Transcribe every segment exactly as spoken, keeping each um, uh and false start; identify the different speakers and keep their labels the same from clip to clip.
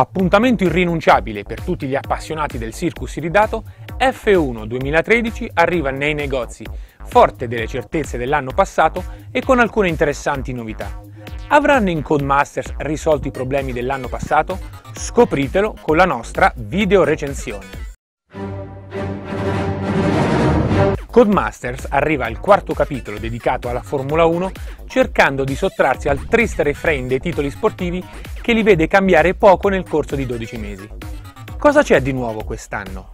Speaker 1: Appuntamento irrinunciabile per tutti gli appassionati del circus iridato, F uno duemilatredici arriva nei negozi, forte delle certezze dell'anno passato e con alcune interessanti novità. Avranno in Codemasters risolto i problemi dell'anno passato? Scopritelo con la nostra video recensione. Codemasters arriva al quarto capitolo dedicato alla Formula uno cercando di sottrarsi al triste refrain dei titoli sportivi che li vede cambiare poco nel corso di dodici mesi. Cosa c'è di nuovo quest'anno?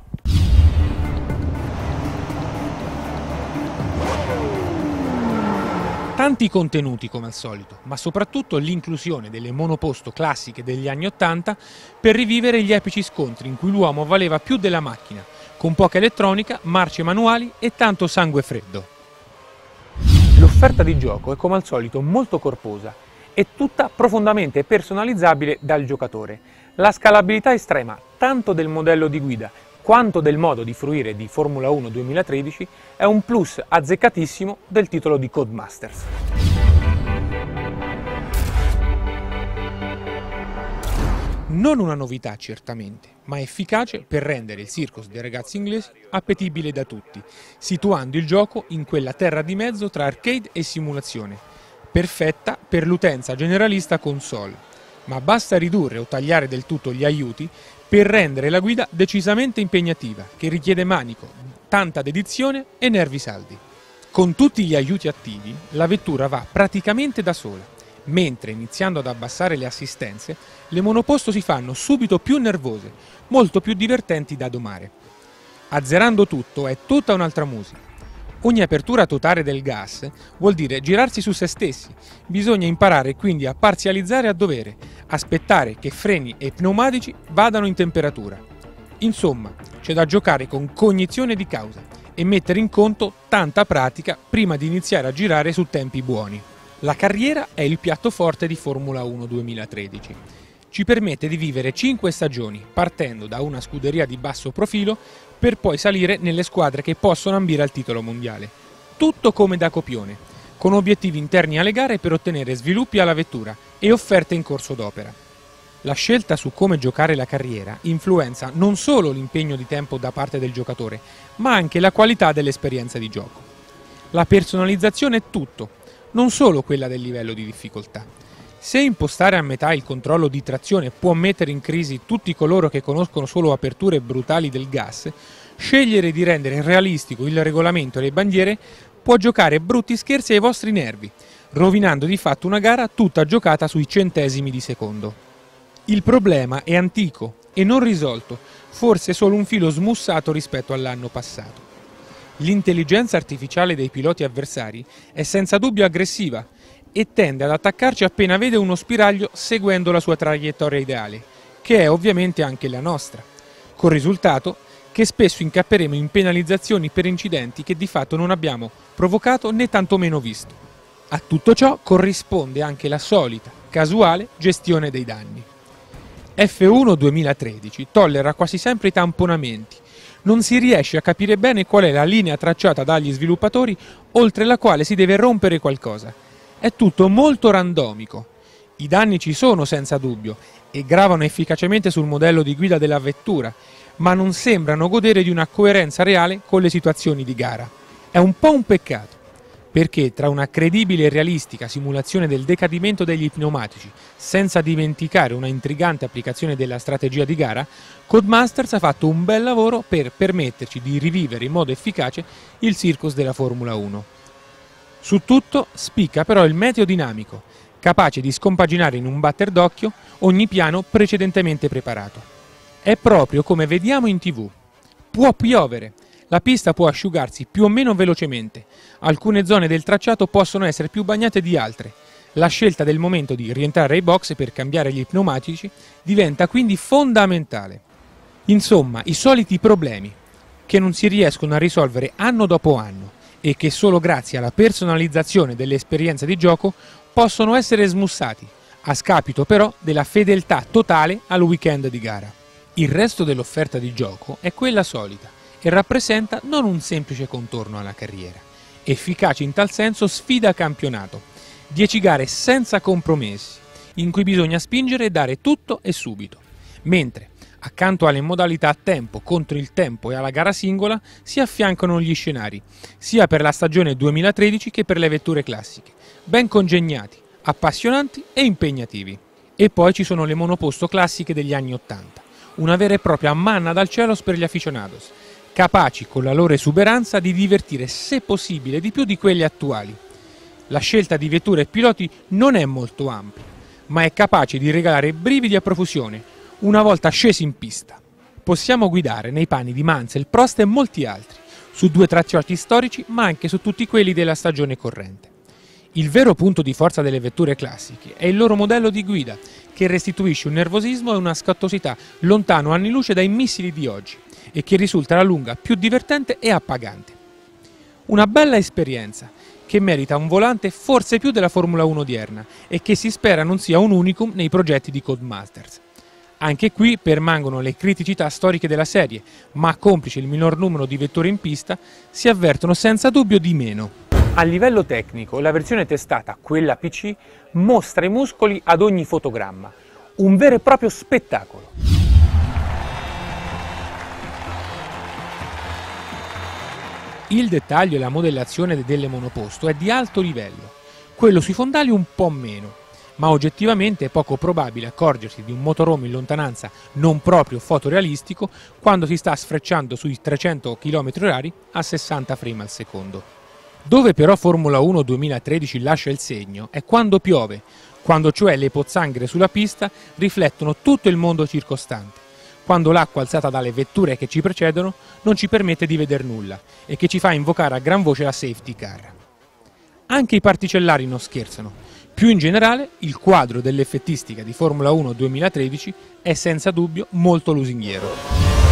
Speaker 1: Tanti contenuti come al solito, ma soprattutto l'inclusione delle monoposto classiche degli anni ottanta per rivivere gli epici scontri in cui l'uomo valeva più della macchina, con poca elettronica, marce manuali e tanto sangue freddo. L'offerta di gioco è come al solito molto corposa e tutta profondamente personalizzabile dal giocatore. La scalabilità estrema tanto del modello di guida quanto del modo di fruire di Formula uno duemilatredici è un plus azzeccatissimo del titolo di Codemasters. Non una novità certamente, ma efficace per rendere il circus dei ragazzi inglesi appetibile da tutti, situando il gioco in quella terra di mezzo tra arcade e simulazione, perfetta per l'utenza generalista console, ma basta ridurre o tagliare del tutto gli aiuti per rendere la guida decisamente impegnativa, che richiede manico, tanta dedizione e nervi saldi. Con tutti gli aiuti attivi, la vettura va praticamente da sola, mentre iniziando ad abbassare le assistenze, le monoposto si fanno subito più nervose, molto più divertenti da domare. Azzerando tutto è tutta un'altra musica. Ogni apertura totale del gas vuol dire girarsi su se stessi, bisogna imparare quindi a parzializzare a dovere, aspettare che freni e pneumatici vadano in temperatura. Insomma, c'è da giocare con cognizione di causa e mettere in conto tanta pratica prima di iniziare a girare su tempi buoni. La carriera è il piatto forte di Formula uno duemilatredici. Ci permette di vivere cinque stagioni, partendo da una scuderia di basso profilo per poi salire nelle squadre che possono ambire al titolo mondiale. Tutto come da copione, con obiettivi interni alle gare per ottenere sviluppi alla vettura e offerte in corso d'opera. La scelta su come giocare la carriera influenza non solo l'impegno di tempo da parte del giocatore, ma anche la qualità dell'esperienza di gioco. La personalizzazione è tutto, non solo quella del livello di difficoltà. Se impostare a metà il controllo di trazione può mettere in crisi tutti coloro che conoscono solo aperture brutali del gas, scegliere di rendere realistico il regolamento e le bandiere può giocare brutti scherzi ai vostri nervi, rovinando di fatto una gara tutta giocata sui centesimi di secondo. Il problema è antico e non risolto, forse solo un filo smussato rispetto all'anno passato. L'intelligenza artificiale dei piloti avversari è senza dubbio aggressiva e tende ad attaccarci appena vede uno spiraglio seguendo la sua traiettoria ideale, che è ovviamente anche la nostra, col risultato che spesso incapperemo in penalizzazioni per incidenti che di fatto non abbiamo provocato né tantomeno visto. A tutto ciò corrisponde anche la solita, casuale gestione dei danni. F uno duemilatredici tollera quasi sempre i tamponamenti. Non si riesce a capire bene qual è la linea tracciata dagli sviluppatori oltre la quale si deve rompere qualcosa. È tutto molto randomico. I danni ci sono senza dubbio e gravano efficacemente sul modello di guida della vettura, ma non sembrano godere di una coerenza reale con le situazioni di gara. È un po' un peccato, perché tra una credibile e realistica simulazione del decadimento degli pneumatici, senza dimenticare una intrigante applicazione della strategia di gara, Codemasters ha fatto un bel lavoro per permetterci di rivivere in modo efficace il circus della Formula uno. Su tutto spicca però il meteo dinamico, capace di scompaginare in un batter d'occhio ogni piano precedentemente preparato. È proprio come vediamo in tivù. Può piovere, la pista può asciugarsi più o meno velocemente, alcune zone del tracciato possono essere più bagnate di altre. La scelta del momento di rientrare ai box per cambiare gli pneumatici diventa quindi fondamentale. Insomma, i soliti problemi che non si riescono a risolvere anno dopo anno e che solo grazie alla personalizzazione dell'esperienza di gioco possono essere smussati, a scapito però della fedeltà totale al weekend di gara. Il resto dell'offerta di gioco è quella solita e rappresenta non un semplice contorno alla carriera. Efficace in tal senso sfida campionato, dieci gare senza compromessi, in cui bisogna spingere e dare tutto e subito, mentre accanto alle modalità a tempo, contro il tempo e alla gara singola si affiancano gli scenari, sia per la stagione duemilatredici che per le vetture classiche, ben congegnati, appassionanti e impegnativi. E poi ci sono le monoposto classiche degli anni ottanta, una vera e propria manna dal cielo per gli aficionados, capaci con la loro esuberanza di divertire se possibile di più di quelli attuali. La scelta di vetture e piloti non è molto ampia, ma è capace di regalare brividi a profusione una volta scesi in pista. Possiamo guidare nei panni di Mansell, Prost e molti altri, su due tracciati storici ma anche su tutti quelli della stagione corrente. Il vero punto di forza delle vetture classiche è il loro modello di guida, che restituisce un nervosismo e una scattosità lontano anni luce dai missili di oggi e che risulta alla lunga più divertente e appagante. Una bella esperienza che merita un volante forse più della Formula uno odierna e che si spera non sia un unicum nei progetti di Codemasters. Anche qui permangono le criticità storiche della serie, ma complice il minor numero di vetture in pista, si avvertono senza dubbio di meno. A livello tecnico, la versione testata, quella P C, mostra i muscoli ad ogni fotogramma. Un vero e proprio spettacolo. Il dettaglio e la modellazione delle monoposto è di alto livello, quello sui fondali un po' meno, ma oggettivamente è poco probabile accorgersi di un motorhome in lontananza non proprio fotorealistico quando si sta sfrecciando sui trecento chilometri orari a sessanta frame al secondo. Dove però Formula uno duemilatredici lascia il segno è quando piove, quando cioè le pozzanghere sulla pista riflettono tutto il mondo circostante, quando l'acqua alzata dalle vetture che ci precedono non ci permette di veder nulla e che ci fa invocare a gran voce la safety car. Anche i particellari non scherzano. Più in generale, il quadro dell'effettistica di Formula uno duemilatredici è senza dubbio molto lusinghiero.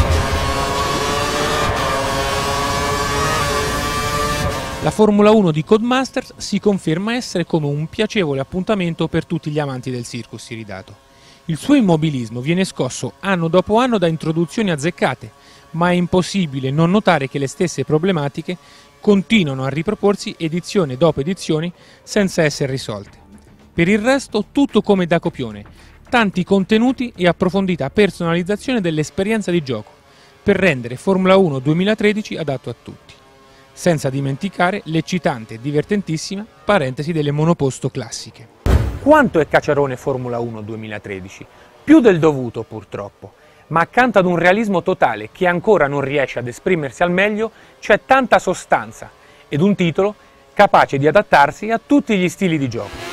Speaker 1: La Formula uno di Codemasters si conferma essere come un piacevole appuntamento per tutti gli amanti del circus iridato. Il suo immobilismo viene scosso anno dopo anno da introduzioni azzeccate, ma è impossibile non notare che le stesse problematiche continuano a riproporsi edizione dopo edizione senza essere risolte. Per il resto tutto come da copione, tanti contenuti e approfondita personalizzazione dell'esperienza di gioco, per rendere Formula uno duemilatredici adatto a tutti. Senza dimenticare l'eccitante e divertentissima parentesi delle monoposto classiche. Quanto è cacciarone Formula uno duemilatredici? Più del dovuto purtroppo, ma accanto ad un realismo totale che ancora non riesce ad esprimersi al meglio c'è tanta sostanza ed un titolo capace di adattarsi a tutti gli stili di gioco.